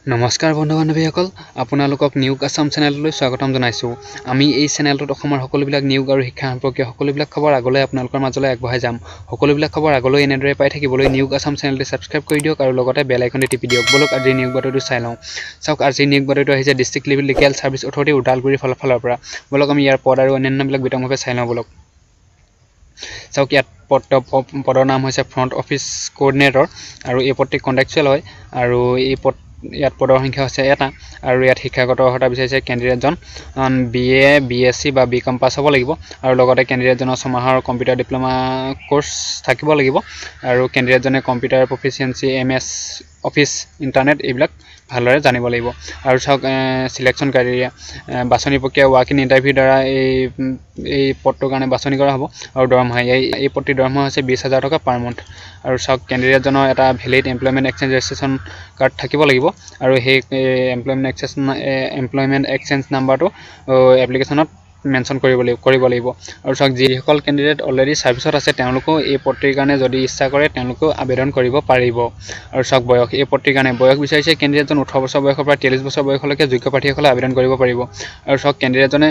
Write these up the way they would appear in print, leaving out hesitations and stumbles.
নমস্কাৰ বন্ধু বান্ধৱীসকল, আপোনালোকক নিয়োগ আসাম চেনেললৈ স্বাগতম জনাইছোঁ। আমি এই চেনেলটোত অসমৰ সকলোবিলাক নিয়োগ আৰু শিক্ষা সম্পৰ্কীয় সকলোবিলাক খবৰ আগলৈ আপোনালোকৰ মাজলৈ আগবঢ়াই যাম। সকলোবিলাক খবৰ আগলৈ এনেদৰে পাই থাকিবলৈ নিয়োগ আসাম চেনেলটো ছাবস্ক্ৰাইব কৰি দিয়ক আৰু লগতে বেল আইকনটি টিপি দিয়ক। বলক আজিৰ নিয়োগ বাতৰিটো চাই লওঁ। চাওক, আজিৰ নিয়োগ বাতৰিটো আহিছে ডিষ্ট্ৰিক্ট লিগেল ছাৰ্ভিচ অথৰিটি ওদালগুৰিৰ ফালৰ পৰা। বলক আমি ইয়াৰ পদ আৰু অন্যান্যবিলাক বিতংভাৱে চাই লওঁ বলক। চাওক, ইয়াত পদৰ নাম হৈছে ফ্ৰণ্ট অফিচ কোঅৰ্ডিনেটৰ আৰু এই পদটি কণ্ট্ৰেকচুৱেল হয় আৰু ইয়াত পদৰ সংখ্যা হৈছে 1টা আৰু ইয়াত শিক্ষাগত অৰ্হতা বিচাৰিছে কেণ্ডিডেটজন BA BSc বা BCom পাছ হ'ব লাগিব আৰু লগতে কেণ্ডিডেটজনৰ 6 মাহৰ কম্পিউটাৰ ডিপ্ল'মা কোৰ্চ থাকিব লাগিব আৰু কেণ্ডিডেটজনে computer proficiency MS office internet এইবিলাক ভালদৰে জানিব লাগিব। আৰু চাওক, চিলেকশ্যন ক্ৰাইটেৰিয়া বাছনি প্ৰক্ৰিয়া ৱাক ইন ইণ্টাৰভিউ দ্বাৰা এই পদটোৰ কাৰণে বাছনি কৰা হ'ব আৰু দৰমহা এই পদটিৰ দৰমহা হৈছে 20,000 টকা পাৰ মান্থ। আৰু চাওক, কেণ্ডিডেটজনৰ এটা valid employment exchange registration card থাকিব লাগিব আৰু সেই এমপ্লয়মেণ্ট এক্সচেঞ্জ নাম্বাৰটো এপ্লিকেশ্যনত মেনশ্যন কৰিব লাগিব। আৰু চাওক, যিসকল কেণ্ডিডেট অলৰেডি ছাৰ্ভিচত আছে তেওঁলোকেও এই পদটিৰ কাৰণে যদি ইচ্ছা কৰে তেওঁলোকেও আবেদন কৰিব পাৰিব। আৰু চাওক, বয়স এই পদটিৰ কাৰণে বয়স বিচাৰিছে কেণ্ডিডেটজন 18 বছৰ বয়সৰ পৰা 43 বছৰ বয়সলৈকে যোগ্য প্ৰাৰ্থীসকলে আবেদন কৰিব পাৰিব। আৰু চাওক, কেণ্ডিডেটজনে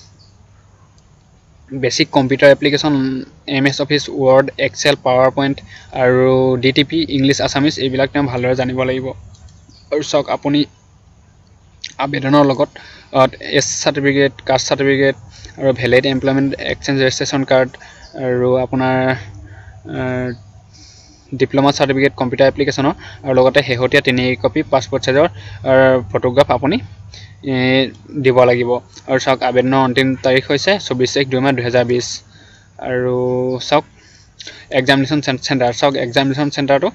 basic computer application MS office word excel power point আৰু DTP ইংলিছ আছামিজ এইবিলাক তেওঁ ভালদৰে জানিব লাগিব। আৰু চাওক, আপুনি আবেদনৰ লগত এছ চাৰ্টিফিকেট কাষ্ট চাৰ্টিফিকেট আৰু valid employment exchange registration card আৰু আপোনাৰ ডিপ্ল'মা চাৰ্টিফিকেট কম্পিউটাৰ এপ্লিকেশ্যনৰ আৰু লগতে শেহতীয়া 3 কপি পাছপৰ্ট চাইজৰ ফটোগ্ৰাফ আপুনি দিব লাগিব। আৰু চাওক, আবেদনৰ অন্তিম তাৰিখ হৈছে 24/2/2020। আৰু চাওক, এক্সামিনেশ্যন চেণ্টাৰ চাওক, এক্সামিনেশ্যন চেণ্টাৰটো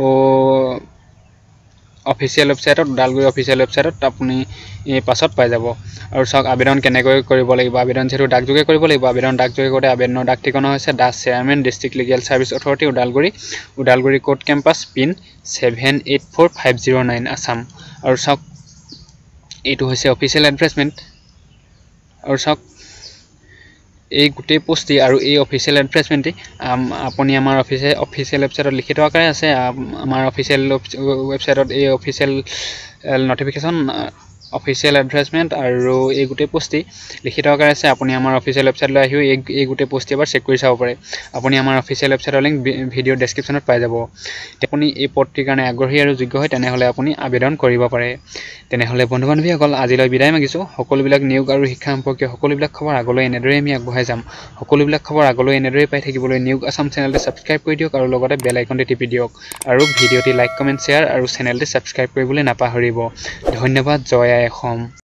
অফিচিয়েল ৱেবছাইটত ওদালগুৰি অফিচিয়েল ৱেবছাইটত আপুনি পাছত পাই যাব। আৰু চাওক, আবেদন কেনেকৈ কৰিব লাগিব। আবেদন যিহেতু ডাকযোগে কৰিব লাগিব, আবেদন ডাকযোগে কৰোঁতে আবেদনৰ ডাক ঠিকনা হৈছে the chairman district legal service authority Udalguri court campus pin 784509 Assam. আৰু চাওক, এইটো হৈছে অফিচিয়েল এডভাৰটাইজমেণ্ট। আৰু চাওক, এই গোটেই পোষ্টটি আৰু এই অফিচিয়েল এডভাৰটাইজমেণ্টটি আপুনি আমাৰ অফিচিয়েল ৱেবছাইটত লিখিত আকাৰে আছে। আমাৰ অফিচিয়েল ৱেবছাইটত এই অফিচিয়েল নটিফিকেশ্যন অফিচিয়েল এডভাৰটাইজমেণ্ট আৰু এই গোটেই পোষ্টটি লিখিত আকাৰে আছে। আপুনি আমাৰ অফিচিয়েল ৱেবছাইটলৈ আহিও এই গোটেই পোষ্টটি এবাৰ চেক কৰি চাব পাৰে। আপুনি আমাৰ অফিচিয়েল ৱেবছাইটৰ লিংক ভিডিঅ' ডেছক্ৰিপশ্যনত পাই যাব। আপুনি এই পদটিৰ কাৰণে আগ্ৰহী আৰু যোগ্য হয় তেনেহ'লে আপুনি আবেদন কৰিব পাৰে। তেনেহ'লে বন্ধু বান্ধৱীসকল, আজিলৈ বিদায় মাগিছোঁ। সকলোবিলাক নিয়োগ আৰু শিক্ষা সম্পৰ্কীয় সকলোবিলাক খবৰ আগলৈ এনেদৰেই আমি আগবঢ়াই যাম। সকলোবিলাক খবৰ আগলৈ এনেদৰেই পাই থাকিবলৈ নিয়োগ আসাম চেনেলটো ছাবস্ক্ৰাইব কৰি দিয়ক আৰু লগতে বেল আইকনটি টিপি দিয়ক আৰু ভিডিঅ'টি লাইক কমেণ্ট শ্বেয়াৰ আৰু চেনেলটো ছাবস্ক্ৰাইব কৰিবলৈ নাপাহৰিব। ধন্যবাদ। জয় আই অসম।